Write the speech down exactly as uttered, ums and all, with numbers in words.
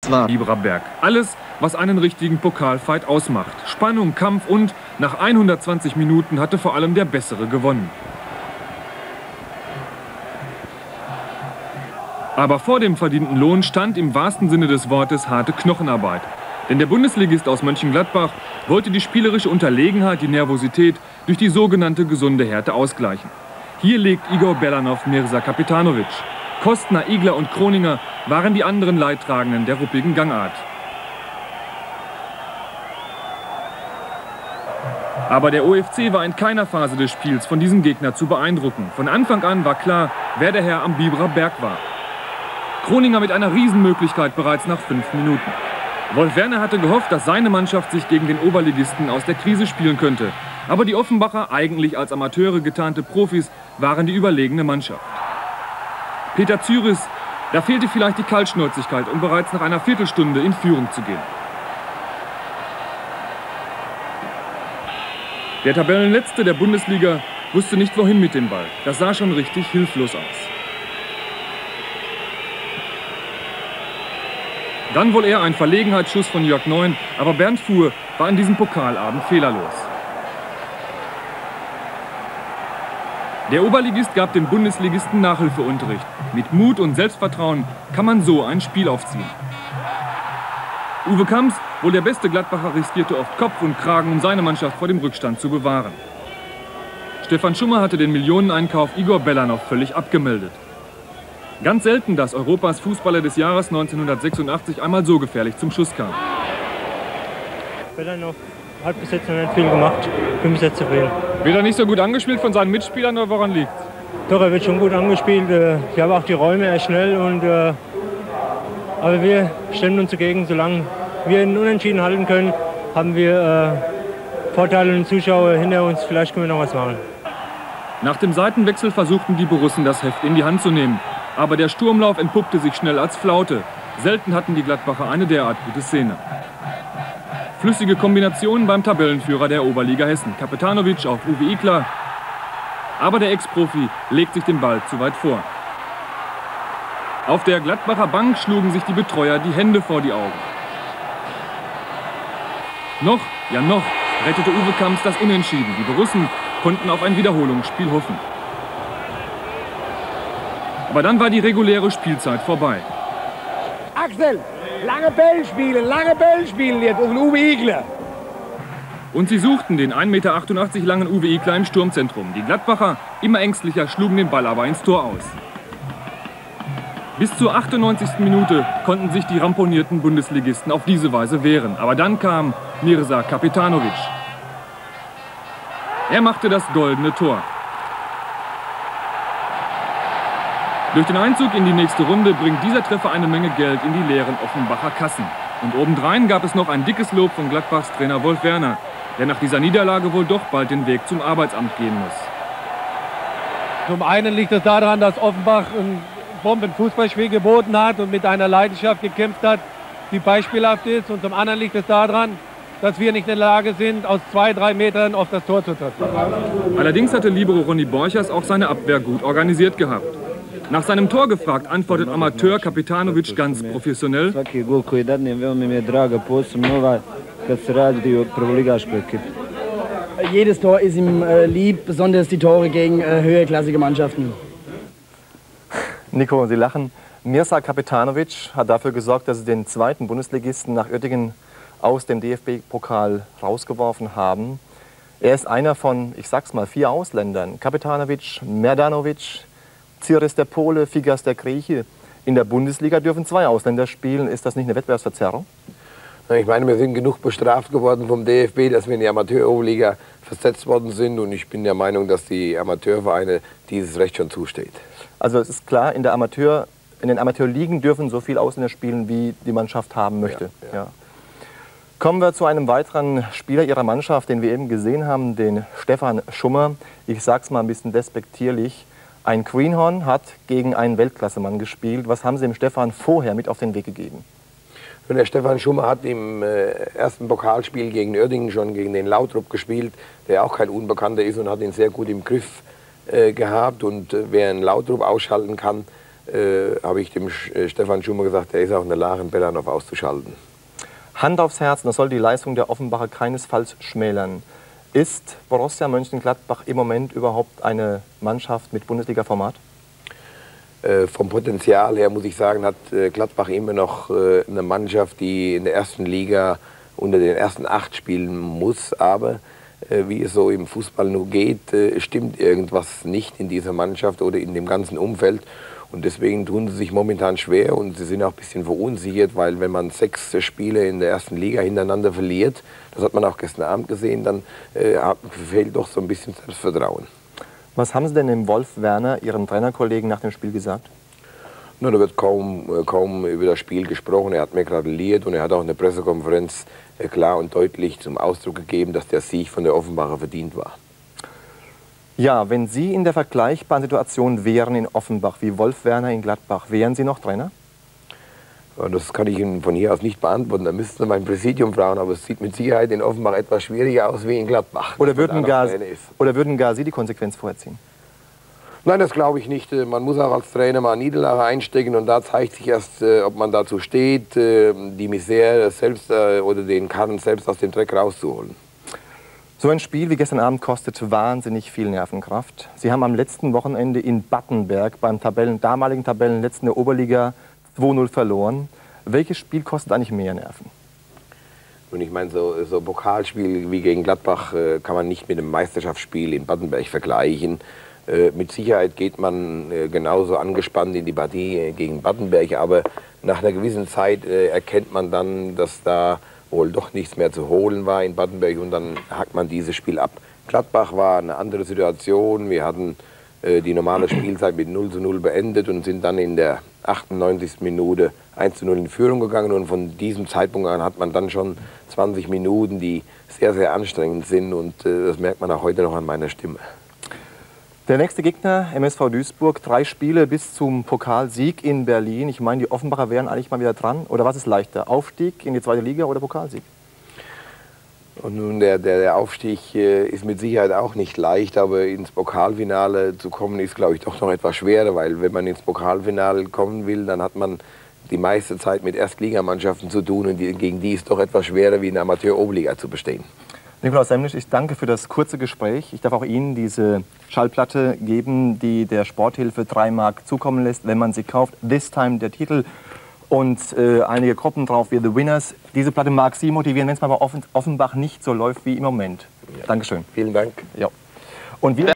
Verletzt war. Bibererberg. Alles, was einen richtigen Pokalfight ausmacht. Spannung, Kampf und nach hundertzwanzig Minuten hatte vor allem der Bessere gewonnen. Aber vor dem verdienten Lohn stand im wahrsten Sinne des Wortes harte Knochenarbeit. Denn der Bundesligist aus Mönchengladbach wollte die spielerische Unterlegenheit, die Nervosität durch die sogenannte gesunde Härte ausgleichen. Hier legt Igor Belanov Mirza Kapitanovic. Kostner, Igler und Kroninger waren die anderen Leidtragenden der ruppigen Gangart. Aber der O F C war in keiner Phase des Spiels von diesem Gegner zu beeindrucken. Von Anfang an war klar, wer der Herr am Biberer Berg war. Kroninger mit einer Riesenmöglichkeit bereits nach fünf Minuten. Wolf Werner hatte gehofft, dass seine Mannschaft sich gegen den Oberligisten aus der Krise spielen könnte. Aber die Offenbacher, eigentlich als Amateure getarnte Profis, waren die überlegene Mannschaft. Peter Züris, da fehlte vielleicht die Kaltschnäuzigkeit, um bereits nach einer Viertelstunde in Führung zu gehen. Der Tabellenletzte der Bundesliga wusste nicht, wohin mit dem Ball. Das sah schon richtig hilflos aus. Dann wohl eher ein Verlegenheitsschuss von Jörg Neun, aber Bernd Fuhr war an diesem Pokalabend fehlerlos. Der Oberligist gab dem Bundesligisten Nachhilfeunterricht. Mit Mut und Selbstvertrauen kann man so ein Spiel aufziehen. Uwe Kamps, wohl der beste Gladbacher, riskierte oft Kopf und Kragen, um seine Mannschaft vor dem Rückstand zu bewahren. Stefan Schummer hatte den Millioneneinkauf Igor Belanov völlig abgemeldet. Ganz selten, dass Europas Fußballer des Jahres neunzehnhundertsechsundachtzig einmal so gefährlich zum Schuss kam. Belanov hat bis jetzt noch nicht viel gemacht. Ich bin bis jetzt zufrieden. Wird er nicht so gut angespielt von seinen Mitspielern oder woran liegt es? Doch, er wird schon gut angespielt. Ich habe auch die Räume eher schnell. Und, äh, aber wir stemmen uns dagegen. Solange wir ihn unentschieden halten können, haben wir äh, Vorteile und Zuschauer hinter uns. Vielleicht können wir noch was machen. Nach dem Seitenwechsel versuchten die Borussen das Heft in die Hand zu nehmen. Aber der Sturmlauf entpuppte sich schnell als Flaute. Selten hatten die Gladbacher eine derart gute Szene. Flüssige Kombinationen beim Tabellenführer der Oberliga Hessen. Kapitanovic auf Uwe Igler. Aber der Ex-Profi legt sich den Ball zu weit vor. Auf der Gladbacher Bank schlugen sich die Betreuer die Hände vor die Augen. Noch, ja noch, rettete Uwe Kamps das Unentschieden. Die Borussen konnten auf ein Wiederholungsspiel hoffen. Aber dann war die reguläre Spielzeit vorbei. Axel, lange Bälle spielen, lange Bälle spielen jetzt auf Uwe Igler. Und sie suchten den ein Meter achtundachtzig langen Uwe Igler im Sturmzentrum. Die Gladbacher, immer ängstlicher, schlugen den Ball aber ins Tor aus. Bis zur achtundneunzigsten Minute konnten sich die ramponierten Bundesligisten auf diese Weise wehren. Aber dann kam Mirza Kapitanovic. Er machte das goldene Tor. Durch den Einzug in die nächste Runde bringt dieser Treffer eine Menge Geld in die leeren Offenbacher Kassen. Und obendrein gab es noch ein dickes Lob von Gladbachs Trainer Wolf Werner, der nach dieser Niederlage wohl doch bald den Weg zum Arbeitsamt gehen muss. Zum einen liegt es daran, dass Offenbach ein Bombenfußballspiel geboten hat und mit einer Leidenschaft gekämpft hat, die beispielhaft ist. Und zum anderen liegt es daran, dass wir nicht in der Lage sind, aus zwei, drei Metern auf das Tor zu treffen. Allerdings hatte Libero Ronny Borchers auch seine Abwehr gut organisiert gehabt. Nach seinem Tor gefragt, antwortet Amateur Kapitanovic ganz professionell. Jedes Tor ist ihm äh, lieb, besonders die Tore gegen äh, höherklassige Mannschaften. Nico, Sie lachen. Mirza Kapitanovic hat dafür gesorgt, dass Sie den zweiten Bundesligisten nach Uerdingen aus dem D F B-Pokal rausgeworfen haben. Er ist einer von, ich sag's mal, vier Ausländern. Kapitanovic, Merdanovic, Ziris der Pole, Figas der Grieche. In der Bundesliga dürfen zwei Ausländer spielen. Ist das nicht eine Wettbewerbsverzerrung? Ich meine, wir sind genug bestraft geworden vom D F B, dass wir in die Amateur-Oberliga versetzt worden sind. Und ich bin der Meinung, dass die Amateurvereine dieses Recht schon zusteht. Also es ist klar, in, der Amateur, in den Amateurligen dürfen so viele Ausländer spielen, wie die Mannschaft haben möchte. Ja, ja. Ja. Kommen wir zu einem weiteren Spieler Ihrer Mannschaft, den wir eben gesehen haben, den Stefan Schummer. Ich sag's mal ein bisschen despektierlich. Ein Greenhorn hat gegen einen Weltklassemann gespielt. Was haben Sie dem Stefan vorher mit auf den Weg gegeben? Der Stefan Schummer hat im äh, ersten Pokalspiel gegen Uerdingen schon gegen den Lautrup gespielt, der auch kein Unbekannter ist, und hat ihn sehr gut im Griff äh, gehabt. Und äh, wer einen Lautrup ausschalten kann, äh, habe ich dem Sch äh, Stefan Schumer gesagt, der ist auch in der Lage, Belanov auszuschalten. Hand aufs Herz, das soll die Leistung der Offenbacher keinesfalls schmälern. Ist Borussia Mönchengladbach im Moment überhaupt eine Mannschaft mit Bundesliga-Format? Äh, vom Potenzial her muss ich sagen, hat äh, Gladbach immer noch äh, eine Mannschaft, die in der ersten Liga unter den ersten acht spielen muss. Aber äh, wie es so im Fußball nur geht, äh, stimmt irgendwas nicht in dieser Mannschaft oder in dem ganzen Umfeld. Und deswegen tun sie sich momentan schwer und sie sind auch ein bisschen verunsichert, weil wenn man sechs Spiele in der ersten Liga hintereinander verliert, das hat man auch gestern Abend gesehen, dann äh, fehlt doch so ein bisschen Selbstvertrauen. Was haben Sie denn dem Wolf Werner, Ihrem Trainerkollegen, nach dem Spiel gesagt? Na, da wird kaum, kaum über das Spiel gesprochen. Er hat mir gratuliert und er hat auch in der Pressekonferenz klar und deutlich zum Ausdruck gegeben, dass der Sieg von der Offenbacher verdient war. Ja, wenn Sie in der vergleichbaren Situation wären in Offenbach wie Wolf Werner in Gladbach, wären Sie noch Trainer? Das kann ich Ihnen von hier aus nicht beantworten. Da müssten Sie mein Präsidium fragen, aber es sieht mit Sicherheit in Offenbach etwas schwieriger aus wie in Gladbach. Oder würden, gar, oder würden gar Sie die Konsequenz vorziehen? Nein, das glaube ich nicht. Man muss auch als Trainer mal Niederlage einstecken und da zeigt sich erst, ob man dazu steht, die Misere selbst oder den Karren selbst aus dem Dreck rauszuholen. So ein Spiel wie gestern Abend kostet wahnsinnig viel Nervenkraft. Sie haben am letzten Wochenende in Battenberg beim Tabellen, damaligen Tabellenletzten der Oberliga zwei null verloren. Welches Spiel kostet eigentlich mehr Nerven? Und ich meine, so, so ein Pokalspiel wie gegen Gladbach äh, kann man nicht mit einem Meisterschaftsspiel in Battenberg vergleichen. Äh, mit Sicherheit geht man äh, genauso angespannt in die Partie äh, gegen Battenberg, aber nach einer gewissen Zeit äh, erkennt man dann, dass da wohl doch nichts mehr zu holen war in Battenberg und dann hakt man dieses Spiel ab. Gladbach war eine andere Situation. Wir hatten äh, die normale Spielzeit mit null zu null beendet und sind dann in der achtundneunzigsten Minute eins zu null in Führung gegangen und von diesem Zeitpunkt an hat man dann schon zwanzig Minuten, die sehr, sehr anstrengend sind und äh, das merkt man auch heute noch an meiner Stimme. Der nächste Gegner, M S V Duisburg, drei Spiele bis zum Pokalsieg in Berlin. Ich meine, die Offenbacher wären eigentlich mal wieder dran. Oder was ist leichter, Aufstieg in die zweite Liga oder Pokalsieg? Und nun, der, der, der Aufstieg äh, ist mit Sicherheit auch nicht leicht, aber ins Pokalfinale zu kommen ist, glaube ich, doch noch etwas schwerer, weil wenn man ins Pokalfinale kommen will, dann hat man die meiste Zeit mit Erstligamannschaften zu tun und die, gegen die ist doch etwas schwerer wie in der Amateur-Oberliga zu bestehen. Nikolaus Semnisch, ich danke für das kurze Gespräch. Ich darf auch Ihnen diese Schallplatte geben, die der Sporthilfe drei Mark zukommen lässt, wenn man sie kauft. This Time der Titel und äh, einige Gruppen drauf wie The Winners. Diese Platte mag Sie motivieren, wenn es mal bei Offenbach nicht so läuft wie im Moment. Ja. Dankeschön. Vielen Dank. Ja. Und wir